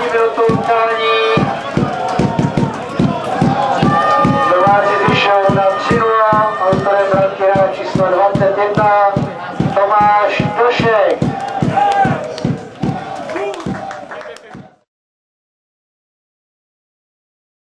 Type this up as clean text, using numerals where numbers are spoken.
minutu utkání. Nováci vyšel na 3-0, autorem branky hráč číslo 21 Tomáš Došek.